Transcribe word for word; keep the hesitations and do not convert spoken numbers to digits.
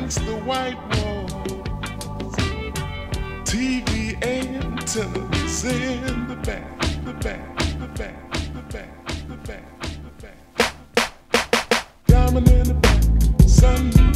against the white walls, T V antennas in the back, the back, the back, the back, the back, the back. Diamond in the back, sun.